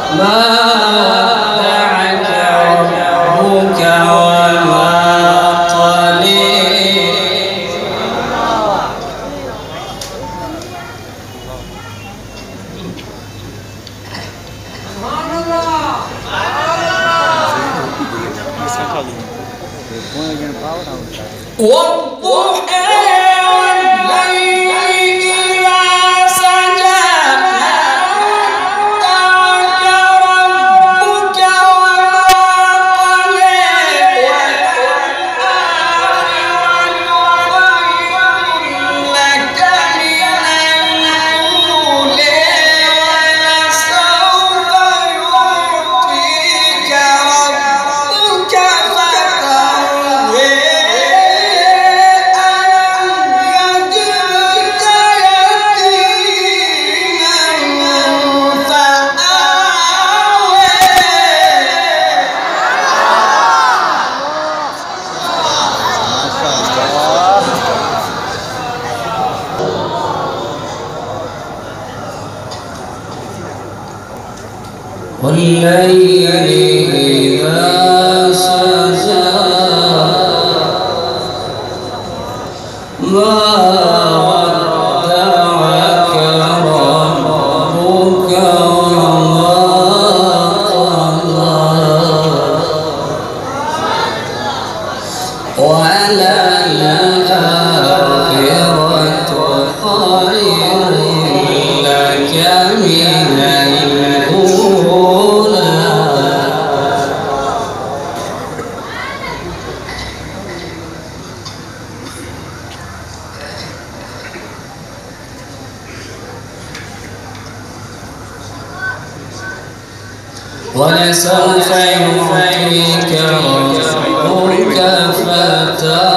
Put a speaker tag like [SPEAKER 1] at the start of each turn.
[SPEAKER 1] ما ودعك ربك وما قلى. والضحى والليل إذا سجى ما ودعك ربك وما قلى. وللآخرة خير لك من الأولى ولسوف يعطيك ربك فترضى. والليل إذا سجى ما ودعك ربك وما قلى. وللآخرة خير لك من الأولى. ولسوف يعطيك ربك فترضى.